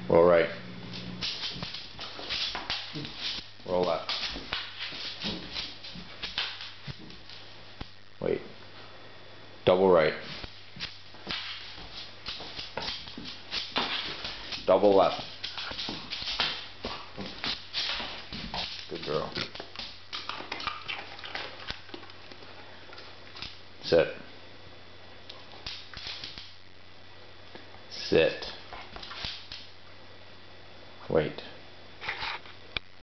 Roll right. Roll left. Wait. Double right. Double left. Good girl. Sit. Sit. Wait.